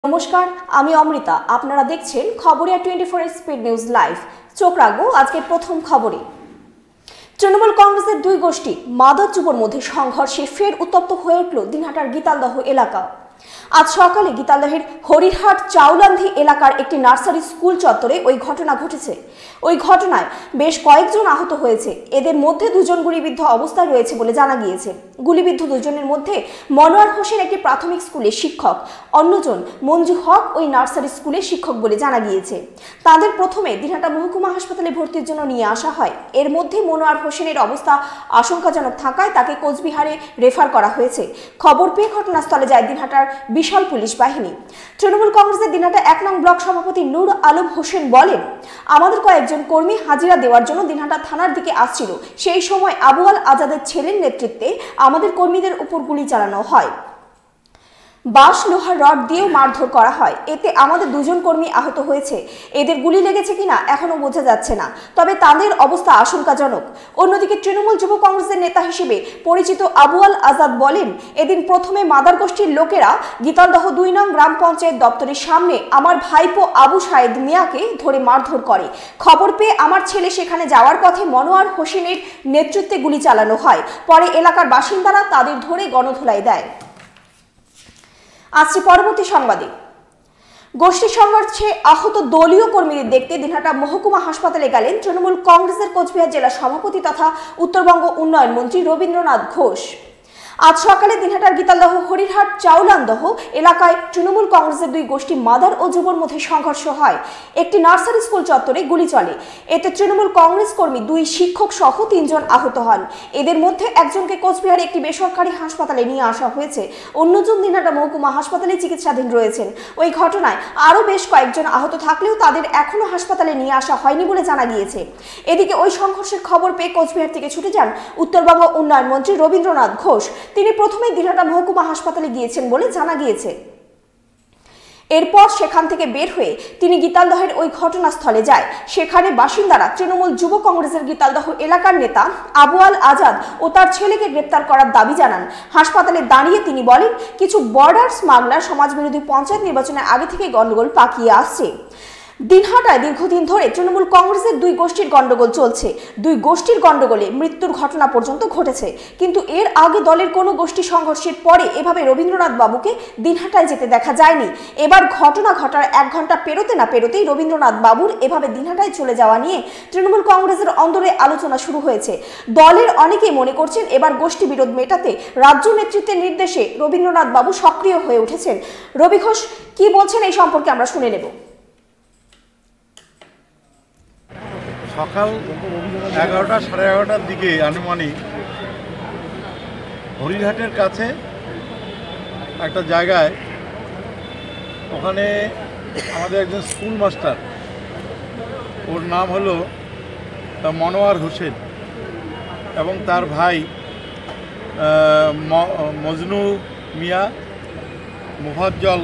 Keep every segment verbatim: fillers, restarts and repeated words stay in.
নমস্কার, আমি অমৃতা। আপনারা দেখছেন Khabriya twenty four speed news live. চোখ রাখবো আজকের প্রথম খবরে। তৃণমূল কংগ্রেসের দুই গোষ্ঠী মাদক যুবর মধ্যে সংঘর্ষে ফের উত্তপ্ত হয়ে উঠল দিনহাটার গীতালদহ এলাকা। আজ সকালে গীতালদহের হরিহাট চাউলান্ধি এলাকার একটি নার্সারি স্কুল চত্বরে ওই ঘটনা ঘটেছে। ওই ঘটনায় বেশ কয়েকজন আহত হয়েছে। এদের মধ্যে দুজন গুলিবিদ্ধ অবস্থায় রয়েছে বলে জানা গিয়েছে। গুলিবিদ্ধ দুজনের মধ্যে মনোয়ার হোসেন একটি প্রাথমিক স্কুলের শিক্ষক, অন্যজন মঞ্জু হক ওই নার্সারি স্কুলের শিক্ষক বলে জানা গিয়েছে। তাদের প্রথমে দিনহাটা মহকুমা হাসপাতালে ভর্তির জন্য নিয়ে আসা হয়। এর মধ্যে মনোয়ার হোসেনের অবস্থা আশঙ্কাজনক থাকায় তাকে কোচবিহারে রেফার করা হয়েছে। খবর পেয়ে ঘটনাস্থলে যায় দিনহাটার বিশাল পুলিশ বাহিনী। তৃণমূল কংগ্রেসের দিনহাটা এক নং ব্লক সভাপতি নূর আলম হোসেন বলেন, আমাদের কয়েকজন কর্মী হাজিরা দেওয়ার জন্য দিনহাটা থানার দিকে আসছিল। সেই সময় আবু আল আজাদের ছেলের নেতৃত্বে আমাদের কর্মীদের উপর গুলি চালানো হয়। বাঁশ লোহার রড দিয়েও মারধর করা হয়। এতে আমাদের দুজন কর্মী আহত হয়েছে। এদের গুলি লেগেছে কিনা এখনো বোঝা যাচ্ছে না, তবে তাদের অবস্থা আশঙ্কাজনক। অন্যদিকে তৃণমূল যুব কংগ্রেসের নেতা হিসেবে পরিচিত আবু আল আজাদ বলেন, এদিন প্রথমে মাদার গোষ্ঠীর লোকেরা গীতালদহ দুই নং গ্রাম পঞ্চায়েত দপ্তরের সামনে আমার ভাইপো আবু সাইদ মিয়াকে ধরে মারধর করে। খবর পেয়ে আমার ছেলে সেখানে যাওয়ার পথে মনোয়ার হোসেনের নেতৃত্বে গুলি চালানো হয়। পরে এলাকার বাসিন্দারা তাদের ধরে গণধোলাই দেয়। আসছে পরবর্তী সংবাদে। গোষ্ঠী সংঘর্ষে আহত দলীয় কর্মীদের দেখতে দিনহাটা মহকুমা হাসপাতালে গেলেন তৃণমূল কংগ্রেসের কোচবিহার জেলা সভাপতি তথা উত্তরবঙ্গ উন্নয়ন মন্ত্রী রবীন্দ্রনাথ ঘোষ। আজ সকালে দিনহাটার গীতালদহ হরিহাট চাউলান্দহ এলাকায় তৃণমূল কংগ্রেসের দুই গোষ্ঠী মাদার ও যুবর মধ্যে সংঘর্ষ হয়। একটি নার্সারি স্কুল চত্বরে গুলি চলে। এতে তৃণমূল কংগ্রেস কর্মী দুই শিক্ষক সহ তিনজন আহত হন। এদের মধ্যে একজনকে কোচবিহারে একটি বেসরকারি হাসপাতালে নিয়ে আসা হয়েছে, অন্যজন দিনহাটা মহকুমা হাসপাতালে চিকিৎসাধীন রয়েছেন। ওই ঘটনায় আরও বেশ কয়েকজন আহত থাকলেও তাদের এখনো হাসপাতালে নিয়ে আসা হয়নি বলে জানা গিয়েছে। এদিকে ওই সংঘর্ষের খবর পেয়ে কোচবিহার থেকে ছুটে যান উত্তরবঙ্গ উন্নয়ন মন্ত্রী রবীন্দ্রনাথ ঘোষ। তিনি প্রথমে দিনহাটা মহকুমা হাসপাতালে গিয়েছেন বলে জানা গিয়েছে। এরপর সেখান থেকে বের হয়ে তিনি গীতালদহের ওই ঘটনাস্থলে যায়। সেখানে বাসিন্দারা তৃণমূল যুব কংগ্রেসের গীতালদহ এলাকার নেতা আবু আল আজাদ ও তার ছেলেকে গ্রেপ্তার করার দাবি জানান। হাসপাতালে দাঁড়িয়ে তিনি বলেন, কিছু বর্ডার স্মাগলার সমাজবিরোধী পঞ্চায়েত নির্বাচনের আগে থেকে গন্ডগোল পাকিয়ে আসছে। দিনহাটায় দীর্ঘদিন ধরে তৃণমূল কংগ্রেসের দুই গোষ্ঠীর গন্ডগোল চলছে। দুই গোষ্ঠীর গন্ডগোলে মৃত্যুর ঘটনা পর্যন্ত ঘটেছে। কিন্তু এর আগে দলের কোনো গোষ্ঠী সংঘর্ষের পরে এভাবে রবীন্দ্রনাথ বাবুকে দিনহাটায় যেতে দেখা যায়নি। এবার ঘটনা ঘটার এক ঘন্টা পেরোতে না পেরোতেই রবীন্দ্রনাথ বাবুর এভাবে দিনহাটায় চলে যাওয়া নিয়ে তৃণমূল কংগ্রেসের অন্দরে আলোচনা শুরু হয়েছে। দলের অনেকেই মনে করছেন এবার গোষ্ঠী বিরোধ মেটাতে রাজ্য নেতৃত্বের নির্দেশে রবীন্দ্রনাথ বাবু সক্রিয় হয়ে উঠেছেন। রবি ঘোষ কি বলছেন এই সম্পর্কে আমরা শুনে নেব। সকাল এগারোটা সাড়ে এগারোটার দিকে আনুমানিক হরিঘাটের কাছে একটা জায়গায়, ওখানে আমাদের একজন স্কুল মাস্টার, ওর নাম হলো মনোয়ার হোসেন, এবং তার ভাই মজনু মিয়া, মোফাজ্জল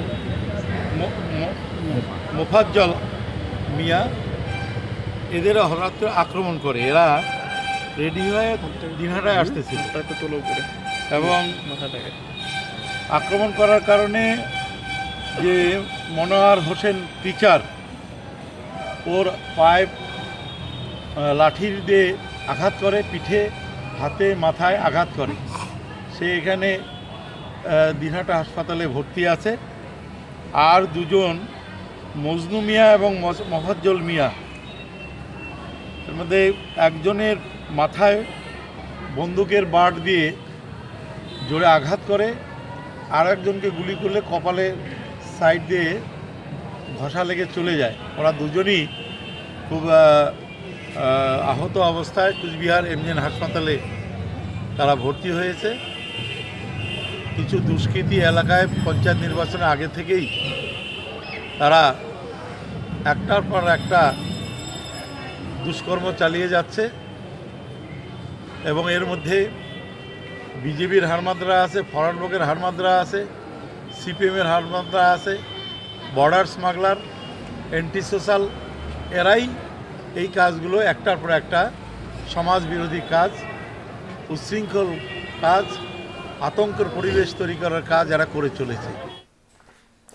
মোফাজ্জল মিয়া, এদের হঠাৎ আক্রমণ করে। এরা রেডি হয়ে দিনহাটায় আসতেছিল এবং আক্রমণ করার কারণে যে মনোয়ার হোসেন টিচার, ওর পায়ে লাঠির দিয়ে আঘাত করে, পিঠে হাতে মাথায় আঘাত করে। সে এখানে দিনহাটা হাসপাতালে ভর্তি আছে। আর দুজন মজনু মিয়া এবং মোফাজ্জল মিয়া, এর মধ্যে একজনের মাথায় বন্দুকের বাট দিয়ে জোরে আঘাত করে, আর একজনকে গুলি করলে কপালে সাইড দিয়ে ঘষা লেগে চলে যায়। ওরা দুজনই খুব আহত অবস্থায় কুচবিহার এমজেন হাসপাতালে তারা ভর্তি হয়েছে। কিছু দুষ্কৃতী এলাকায় পঞ্চায়েত নির্বাচনের আগে থেকেই তারা একটার পর একটা দুষ্কর্ম চালিয়ে যাচ্ছে, এবং এর মধ্যে বিজেপির হারমাদরা আছে, ফরওয়ার্ড ব্লকের হারমাদরা আছে, সিপিএমের হারমাদরা আছে, বর্ডার স্মাগলার, অ্যান্টি সোশ্যাল, এরাই এই কাজগুলো একটার পর একটা সমাজ বিরোধী কাজ, উচ্ছৃঙ্খল কাজ, আতঙ্কের পরিবেশ তৈরি করার কাজ এরা করে চলেছে।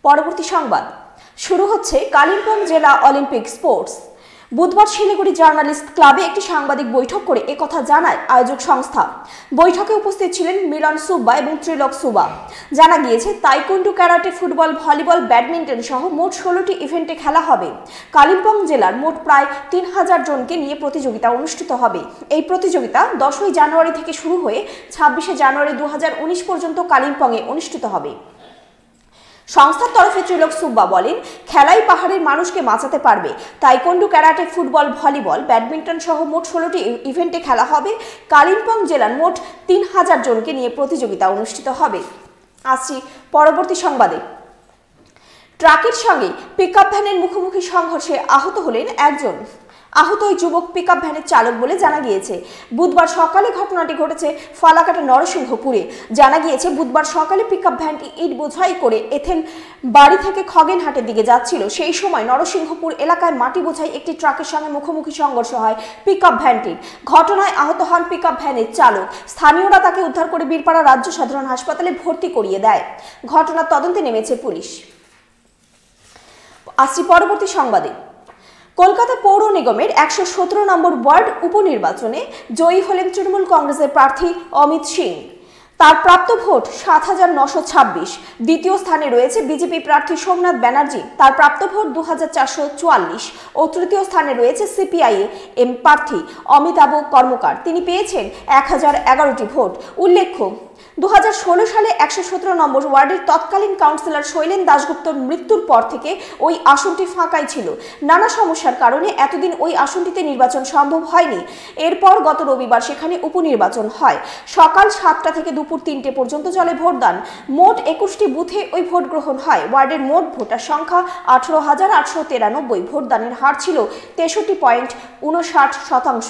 পরবর্তী সংবাদ শুরু হচ্ছে কালিম্পং জেলা অলিম্পিক স্পোর্টস। বুধবার শিলিগুড়ি জার্নালিস্ট ক্লাবে একটি সাংবাদিক বৈঠক করে একথা জানায় আয়োজক সংস্থা। বৈঠকে উপস্থিত ছিলেন মিলন সুব্বা এবং ত্রিলোক সুব্বা। জানা গিয়েছে taekwondo, karate, football, volleyball, badminton সহ মোট ষোলোটি ইভেন্টে খেলা হবে। কালিম্পং জেলার মোট প্রায় তিন হাজার জনকে নিয়ে প্রতিযোগিতা অনুষ্ঠিত হবে। এই প্রতিযোগিতা দশই জানুয়ারি থেকে শুরু হয়ে ছাব্বিশে জানুয়ারি দু হাজার উনিশ পর্যন্ত কালিম্পংয়ে অনুষ্ঠিত হবে। সংস্থার তরফে ত্রিলোক সুব্বা বলেন, খেলাই পাহাড়ের মানুষকে বাঁচাতে পারবে। Taekwondo, karate, football, volleyball, badminton সহ মোট ষোলোটি ইভেন্টে খেলা হবে। কালিম্পং জেলার মোট তিন হাজার জনকে নিয়ে প্রতিযোগিতা অনুষ্ঠিত হবে। আসছি পরবর্তী সংবাদে। ট্রাকের সঙ্গে পিকআপ ভ্যানের মুখোমুখি সংঘর্ষে আহত হলেন একজন। আহত ওই যুবক পিকআপ ভ্যানের চালক বলে জানা গিয়েছে। বুধবার সকালে ঘটনাটি ঘটেছে ফালাকাটা নরসিংহপুরে। জানা গিয়েছে বুধবার সকালে পিকআপ ভ্যানটি ইট বোঝাই করে এথেন বাড়ি থেকে খগেনহাটের দিকে যাচ্ছিল। সেই সময় নরসিংহপুর এলাকায় মাটি বোঝাই একটি ট্রাকের সঙ্গে মুখোমুখি সংঘর্ষ হয় পিকআপ ভ্যানটির। ঘটনায় আহত হন পিকআপ ভ্যানের চালক। স্থানীয়রা তাকে উদ্ধার করে বীরপাড়া রাজ্য সাধারণ হাসপাতালে ভর্তি করিয়ে দেয়। ঘটনার তদন্তে নেমেছে পুলিশ। আসছি পরবর্তী সংবাদে। কলকাতা পৌর নিগমের একশো সতেরো নম্বর ওয়ার্ড উপনির্বাচনে জয়ী হলেন তৃণমূল কংগ্রেসের প্রার্থী অমিত সিং। তার প্রাপ্ত ভোট সাত হাজার নশো ছাব্বিশ। দ্বিতীয় স্থানে রয়েছে বিজেপি প্রার্থী সোমনাথ ব্যানার্জি, তার প্রাপ্ত ভোট দু হাজার চারশো চুয়াল্লিশ ও তৃতীয় স্থানে রয়েছে সিপিআই এম প্রার্থী অমিতাভ কর্মকার, তিনি পেয়েছেন এক হাজার এগারোটি ভোট। উল্লেখ্য, দু হাজার ষোলো সালে একশো সতেরো নম্বর ওয়ার্ডের তৎকালীন কাউন্সিলর শৈলেন দাশগুপ্তর মৃত্যুর পর থেকে ওই আসনটি ফাঁকাই ছিল। নানা সমস্যার কারণে এতদিন ওই আসনটিতে নির্বাচন সম্ভব হয়নি। এরপর গত রবিবার সেখানে উপনির্বাচন হয়। সকাল সাতটা থেকে দুপুর তিনটে পর্যন্ত চলে ভোটদান। মোট একুশটি বুথে ওই ভোট গ্রহণ হয়। ওয়ার্ডের মোট ভোটার সংখ্যা আঠারো হাজার আটশো তিরানব্বই। ভোটদানের হার ছিল তেষট্টি পয়েন্ট উনষাট শতাংশ।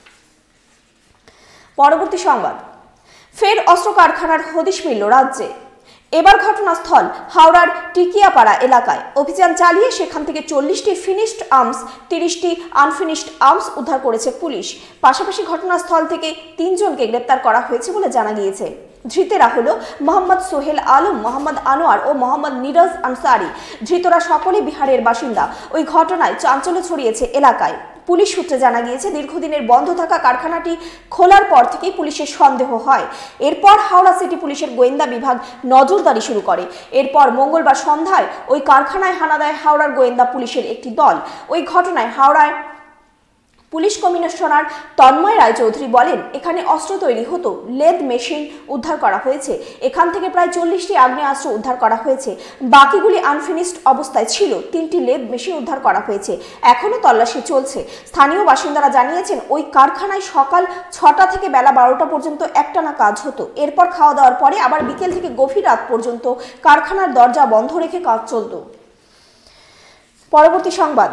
পরবর্তী সংবাদ। ফের অস্ত্র কারখানার হদিশ মিলল রাজ্যে। এবার ঘটনাস্থল হাওড়ার টিকিয়াপাড়া এলাকায়। অভিযান চালিয়ে সেখান থেকে চল্লিশটি ফিনিশড আর্মস, তিরিশটি আনফিনিশড আর্মস উদ্ধার করেছে পুলিশ। পাশাপাশি ঘটনাস্থল থেকে তিনজনকে গ্রেপ্তার করা হয়েছে বলে জানা গিয়েছে। ধৃতেরা হলো মোহাম্মদ সোহেল আলম, মোহাম্মদ আনোয়ার ও মোহাম্মদ নিরজ আনসারি। ধৃতরা সকলে বিহারের বাসিন্দা। ওই ঘটনায় চাঞ্চল্য ছড়িয়েছে এলাকায়। পুলিশ সূত্রে জানা গিয়েছে, দীর্ঘদিনের বন্ধ থাকা কারখানাটি খোলার পর থেকেই পুলিশের সন্দেহ হয়। এরপর হাওড়া সিটি পুলিশের গোয়েন্দা বিভাগ নজরদারি শুরু করে। এরপর মঙ্গলবার সন্ধ্যায় ওই কারখানায় হানা দেয় হাওড়ার গোয়েন্দা পুলিশের একটি দল। ওই ঘটনায় হাওড়ায় পুলিশ কমিশনার তন্ময় রায়চৌধুরী বলেন, এখানে অস্ত্র তৈরি হতো, লেদ মেশিন উদ্ধার করা হয়েছে। এখান থেকে প্রায় চল্লিশটি আগ্নেয়াস্ত্র উদ্ধার করা হয়েছে। বাকিগুলি আনফিনিশড অবস্থায় ছিল। তিনটি লেদ মেশিন উদ্ধার করা হয়েছে। এখনও তল্লাশি চলছে। স্থানীয় বাসিন্দারা জানিয়েছেন, ওই কারখানায় সকাল ছটা থেকে বেলা বারোটা পর্যন্ত একটানা কাজ হতো। এরপর খাওয়া দাওয়ার পরে আবার বিকেল থেকে গভীর রাত পর্যন্ত কারখানার দরজা বন্ধ রেখে কাজ চলত। পরবর্তী সংবাদ।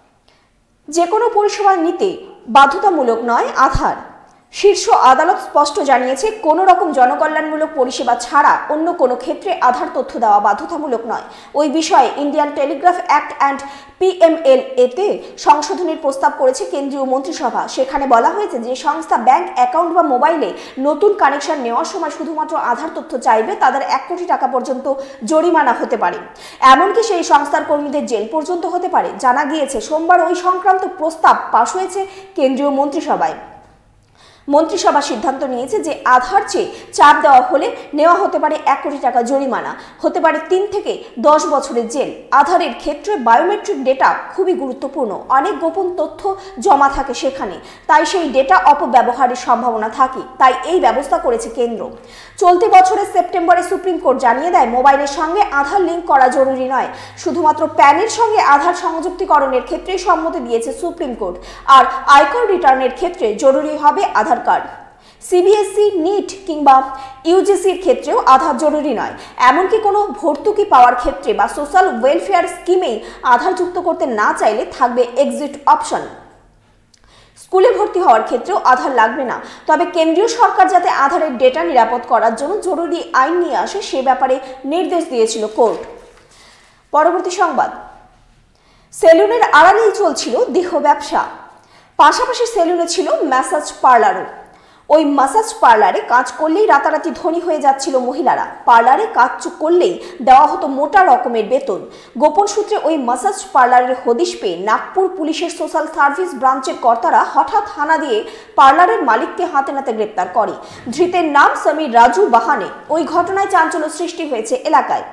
যে কোনো পরিষেবা নিতে বাধ্যতামূলক নয় আধার। শীর্ষ আদালত স্পষ্ট জানিয়েছে, কোনো রকম জনকল্যাণমূলক পরিষেবা ছাড়া অন্য কোনো ক্ষেত্রে আধার তথ্য দেওয়া বাধ্যতামূলক নয়। ওই বিষয়ে Indian telegraph act and PML এতে সংশোধনের প্রস্তাব করেছে কেন্দ্রীয় মন্ত্রিসভা। সেখানে বলা হয়েছে, যে সংস্থা ব্যাংক অ্যাকাউন্ট বা মোবাইলে নতুন কানেকশন নেওয়ার সময় শুধুমাত্র আধার তথ্য চাইবে, তাদের এক কোটি টাকা পর্যন্ত জরিমানা হতে পারে। এমনকি সেই সংস্থার কর্মীদের জেল পর্যন্ত হতে পারে। জানা গিয়েছে, সোমবার ওই সংক্রান্ত প্রস্তাব পাশ হয়েছে কেন্দ্রীয় মন্ত্রিসভায়। মন্ত্রিসভা সিদ্ধান্ত নিয়েছে যে আধার চেয়ে চাপ দেওয়া হলে নেওয়া হতে পারে এক কোটি টাকা জরিমানা, হতে পারে তিন থেকে দশ বছরের জেল। আধারের ক্ষেত্রে বায়োমেট্রিক ডেটা খুবই গুরুত্বপূর্ণ। অনেক গোপন তথ্য জমা থাকে সেখানে, তাই সেই ডেটা অপব্যবহারের সম্ভাবনা থাকে। তাই এই ব্যবস্থা করেছে কেন্দ্র। চলতি বছরের সেপ্টেম্বরে সুপ্রিম কোর্ট জানিয়ে দেয়, মোবাইলের সঙ্গে আধার লিঙ্ক করা জরুরি নয়। শুধুমাত্র প্যানের সঙ্গে আধার সংযুক্তিকরণের ক্ষেত্রে সম্মতি দিয়েছে সুপ্রিম কোর্ট। আর আয়কর রিটার্নের ক্ষেত্রে জরুরি হবে আধার কার্ড। সিবিএসই, নিট কিংবা ইউজিসির ক্ষেত্রেও আধার জরুরি নয়। এমনকি কোনো ভর্তুকি পাওয়ার ক্ষেত্রে বা সোশ্যাল ওয়েলফেয়ার স্কিমেই আধার যুক্ত করতে না চাইলে থাকবে এক্সিট অপশন। স্কুলে ভর্তি হওয়ার ক্ষেত্রেও আধার লাগবে না। তবে কেন্দ্রীয় সরকার যাতে আধারের ডেটা নিরাপদ করার জন্য জরুরি আইন নিয়ে আসে, সে ব্যাপারে নির্দেশ দিয়েছিল কোর্ট। পরবর্তী সংবাদ। সেলুনের আড়ালেই চলছিল দেহ ব্যবসা। পাশাপাশি সেলুনে ছিল ম্যাসাজ পার্লারও। ওই ম্যাসাজ পার্লারে কাজ করলেই রাতারাতি ধনী হয়ে যাচ্ছিল মহিলারা। পার্লারে কাজ করলেই দেওয়া হতো মোটা রকমের বেতন। গোপন সূত্রে ওই ম্যাসাজ পার্লারের হদিশ পেয়ে নাগপুর পুলিশের সোশ্যাল সার্ভিস ব্রাঞ্চের কর্তারা হঠাৎ হানা দিয়ে পার্লারের মালিককে হাতে নাতে গ্রেপ্তার করে। ধৃতের নাম সমীর রাজু বাহানে। ওই ঘটনায় চাঞ্চল্য সৃষ্টি হয়েছে এলাকায়।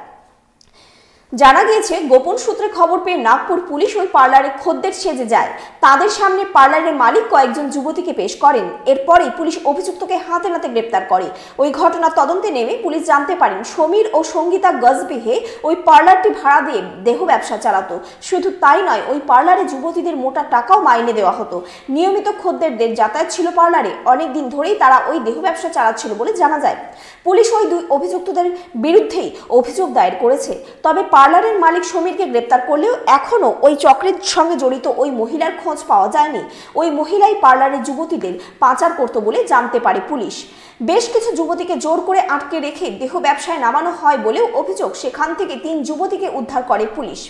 জানা গিয়েছে, গোপন সূত্রে খবর পেয়ে নাগপুর পুলিশ ওই পার্লারে খদ্দের সেজে যায়। তাদের সামনে পার্লারের মালিক কয়েকজন যুবতীকে পেশ করেন। এরপরেই পুলিশ অভিযুক্তকে হাতে নাতে গ্রেপ্তার করে। ওই ঘটনার তদন্তে নেমে পুলিশ জানতে পারেন সমীর ও সঙ্গীতা গজবেহে ওই পার্লারটি ভাড়া দিয়ে দেহ ব্যবসা চালাতো। শুধু তাই নয়, ওই পার্লারে যুবতীদের মোটা টাকাও মাইনে দেওয়া হতো। নিয়মিত খদ্দেরদের যাতায়াত ছিল পার্লারে। অনেক দিন ধরেই তারা ওই দেহ ব্যবসা চালাচ্ছিল বলে জানা যায়। পুলিশ ওই দুই অভিযুক্তদের বিরুদ্ধেই অভিযোগ দায়ের করেছে। তবে পার্লারের মালিক সমীরকে গ্রেপ্তার করলেও এখনো ওই চক্রের সঙ্গে জড়িত ওই মহিলার খোঁজ পাওয়া যায়নি। ওই মহিলাই পার্লারের যুবতীদের পাচার করত বলে জানতে পারে পুলিশ। বেশ কিছু যুবতীকে জোর করে আটকে রেখে দেহ ব্যবসায় নামানো হয় বলেও অভিযোগ। সেখান থেকে তিন যুবতীকে উদ্ধার করে পুলিশ।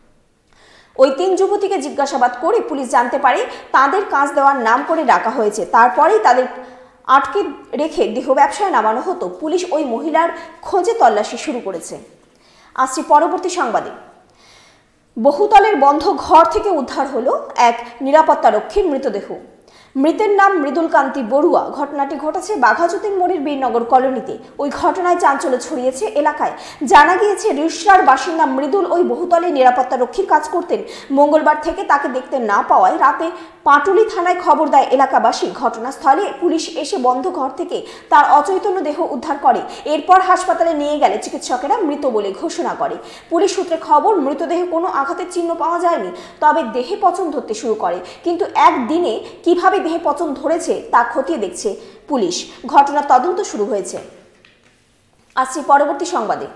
ওই তিন যুবতীকে জিজ্ঞাসাবাদ করে পুলিশ জানতে পারে তাদের কাজ দেওয়ার নাম করে রাখা হয়েছে। তারপরেই তাদের আটকে রেখে দেহ ব্যবসায় নামানো হতো। পুলিশ ওই মহিলার খোঁজে তল্লাশি শুরু করেছে। আসছি পরবর্তী সংবাদে। বহুতলের বন্ধ ঘর থেকে উদ্ধার হলো এক নিরাপত্তারক্ষীর মৃতদেহ। মৃতের নাম মৃদুল কান্তি বড়ুয়া। ঘটনাটি ঘটেছে বাঘাযতীন মোড়ের বীরনগর কলোনিতে। ওই ঘটনায় চাঞ্চল্য ছড়িয়েছে এলাকায়। জানা গিয়েছে, রিষড়ার বাসিন্দা মৃদুল ওই বহুতলে নিরাপত্তারক্ষীর কাজ করতেন। মঙ্গলবার থেকে তাকে দেখতে না পাওয়ায় রাতে পাটুলি থানায় খবর দেয় এলাকাবাসী। ঘটনাস্থলে পুলিশ এসে বন্ধ ঘর থেকে তার অচৈতন্য দেহ উদ্ধার করে। এরপর হাসপাতালে নিয়ে গেলে চিকিৎসকেরা মৃত বলে ঘোষণা করে। পুলিশ সূত্রে খবর, মৃতদেহে কোনো আঘাতের চিহ্ন পাওয়া যায়নি, তবে দেহে পচন ধরতে শুরু করে। কিন্তু একদিনে কিভাবে দেহে পচন ধরেছে তা খতিয়ে দেখছে পুলিশ। ঘটনার তদন্ত শুরু হয়েছে। আসছি পরবর্তী সংবাদে।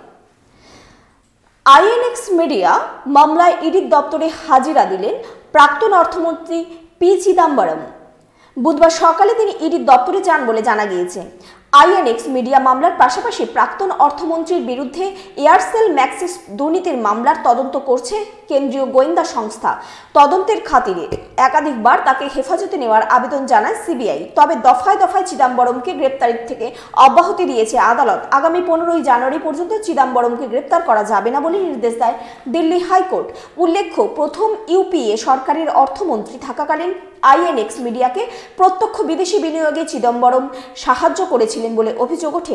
আইএনএক্স মিডিয়া মামলায় ইডির দপ্তরে হাজিরা দিলেন প্রাক্তন অর্থমন্ত্রী পি চিদাম্বরম। বুধবার সকালে তিনি ইডির দপ্তরে যান বলে জানা গিয়েছে। আইএনএক্স মিডিয়া মামলার পাশাপাশি প্রাক্তন অর্থমন্ত্রীর বিরুদ্ধে এয়ারসেল ম্যাক্সিস দুর্নীতির মামলার তদন্ত করছে কেন্দ্রীয় গোয়েন্দা সংস্থা। তদন্তের খাতিরে একাধিকবার তাকে হেফাজতে নেওয়ার আবেদন জানায় সিবিআই। তবে দফায় দফায় চিদাম্বরমকে গ্রেপ্তারের থেকে অব্যাহতি দিয়েছে আদালত। আগামী পনেরোই জানুয়ারি পর্যন্ত চিদাম্বরমকে গ্রেপ্তার করা যাবে না বলে নির্দেশ দেয় দিল্লি হাইকোর্ট। উল্লেখ্য, প্রথম ইউপিএ সরকারের অর্থমন্ত্রী থাকাকালীন আইএনএক্স মিডিয়াকে প্রত্যক্ষ বিদেশি বিনিয়োগে চিদম্বরম সাহায্য করেছিলেন বলে অভিযোগ ওঠে।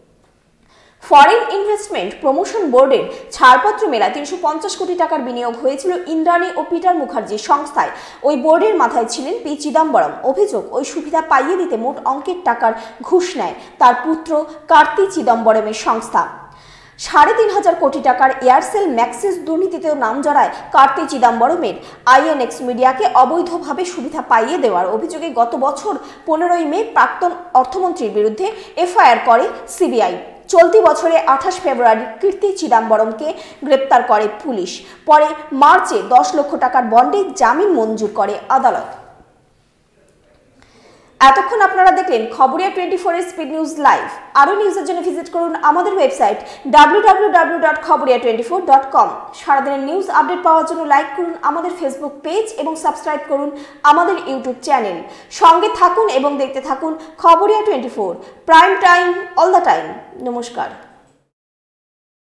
ফরেন ইনভেস্টমেন্ট প্রমোশন বোর্ডের ছাড়পত্র মেলায় তিনশো পঞ্চাশ কোটি টাকার বিনিয়োগ হয়েছিল ইন্দ্রাণী ও পিটার মুখার্জির সংস্থায়। ওই বোর্ডের মাথায় ছিলেন পি চিদাম্বরম। অভিযোগ, ওই সুবিধা পাইয়ে দিতে মোট অঙ্কের টাকার ঘুষ নেয় তার পুত্র কার্তি চিদম্বরমের সংস্থা। সাড়ে তিন হাজার কোটি টাকার এয়ারসেল ম্যাক্সিস দুর্নীতিতেও নাম জড়ায় কার্তি চিদাম্বরমের। আইএনএক্স মিডিয়াকে অবৈধভাবে সুবিধা পাইয়ে দেওয়ার অভিযোগে গত বছর পনেরোই মে প্রাক্তন অর্থমন্ত্রীর বিরুদ্ধে এফআইআর করে সিবিআই। চলতি বছরে আঠাশ ফেব্রুয়ারি কীর্তি চিদাম্বরমকে গ্রেপ্তার করে পুলিশ। পরে মার্চে দশ লক্ষ টাকার বন্ডে জামিন মঞ্জুর করে আদালত। এতক্ষণ আপনারা দেখলেন খবরিয়া টোয়েন্টি ফোর এর স্পিড নিউজ লাইভ। আরও নিউজের জন্য ভিজিট করুন আমাদের website W W W dot Khabriya twenty four dot com. সারাদিনের নিউজ আপডেট পাওয়ার জন্য লাইক করুন আমাদের ফেসবুক পেজ এবং সাবস্ক্রাইব করুন আমাদের ইউটিউব চ্যানেল। সঙ্গে থাকুন এবং দেখতে থাকুন Khabriya twenty four, prime time all the time. নমস্কার।